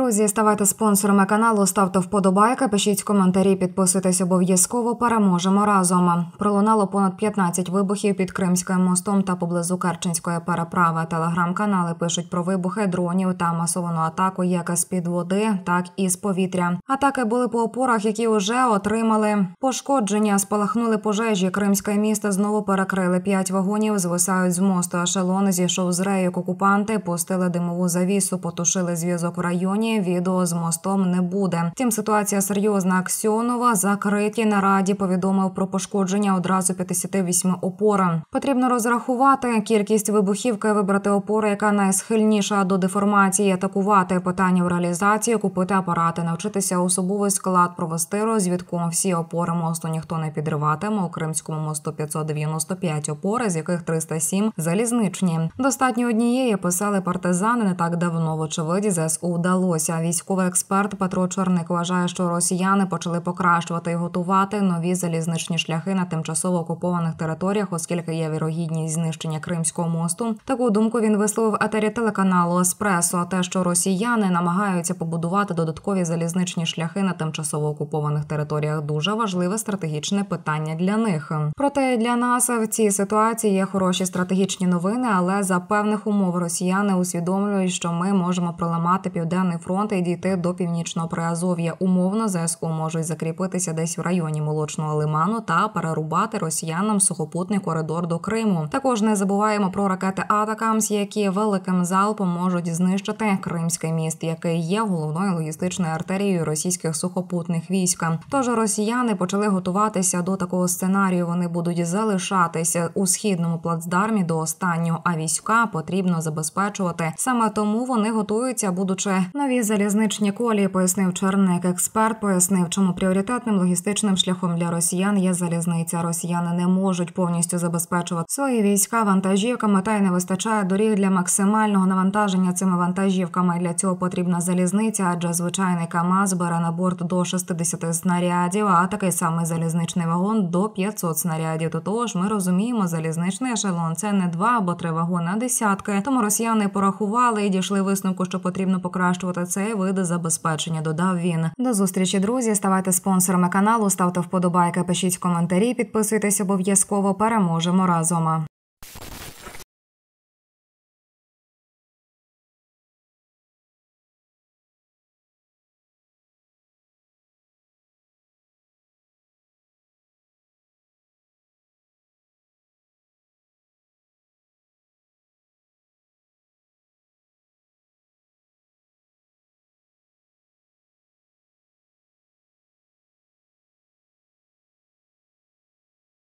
Друзі, ставайте спонсорами каналу, ставте вподобайки, пишіть коментарі, підписуйтесь обов'язково. Переможемо разом. Пролунало понад 15 вибухів під Кримським мостом та поблизу Керченської переправи. Телеграм-канали пишуть про вибухи дронів та масовану атаку як з-під води, так і з повітря. Атаки були по опорах, які вже отримали пошкодження. Спалахнули пожежі. Кримське місто знову перекрили. 5 вагонів звисають з мосту. Ешелон зійшов з рейок. Окупанти пустили димову завісу, потушили зв'язок в районі. Відео з мостом не буде. Втім, ситуація серйозна. Аксьонова закритій нараді повідомив про пошкодження одразу 58 опор. Потрібно розрахувати кількість вибухівки, вибрати опору, яка найсхильніша до деформації, атакувати питання в реалізації, купити апарати, навчитися особовий склад, провести розвідку. Всі опори мосту ніхто не підриватиме. У Кримському мосту 595 опор, з яких 307 залізничні. Достатньо однієї, писали партизани не так давно. Вочевидь, ЗСУ вдалося. Військовий експерт Петро Чорник вважає, що росіяни почали покращувати і готувати нові залізничні шляхи на тимчасово окупованих територіях, оскільки є вірогідність знищення Кримського мосту. Таку думку він висловив в етері телеканалу «Еспресо». Те, що росіяни намагаються побудувати додаткові залізничні шляхи на тимчасово окупованих територіях, дуже важливе стратегічне питання для них. Проте для нас в цій ситуації є хороші стратегічні новини, але за певних умов росіяни усвідомлюють, що ми можемо проламати Південний фронт і дійти до Північного Приазов'я. Умовно, ЗСУ можуть закріпитися десь в районі Молочного лиману та перерубати росіянам сухопутний коридор до Криму. Також не забуваємо про ракети «Атакамс», які великим залпом можуть знищити Кримський міст, який є головною логістичною артерією російських сухопутних військ. Тож росіяни почали готуватися до такого сценарію. Вони будуть залишатися у східному плацдармі до останнього, а війська потрібно забезпечувати. Саме тому вони готуються, будучи нові залізничні колії, пояснив Черник. Експерт пояснив, чому пріоритетним логістичним шляхом для росіян є залізниця. Росіяни не можуть повністю забезпечувати свої війська вантажівками, та й не вистачає доріг для максимального навантаження цими вантажівками. Для цього потрібна залізниця, адже звичайний КАМАЗ бере на борт до 60 снарядів, а такий самий залізничний вагон до 500 снарядів. До того ж, ми розуміємо, залізничний ешелон – це не 2 або 3 вагони, а десятки. Тому росіяни порахували і дійшли висновку, що потрібно покращувати цей вид забезпечення, додав він. До зустрічі, друзі. Ставайте спонсорами каналу, ставте вподобайки, пишіть коментарі, підписуйтесь обов'язково. Переможемо разом.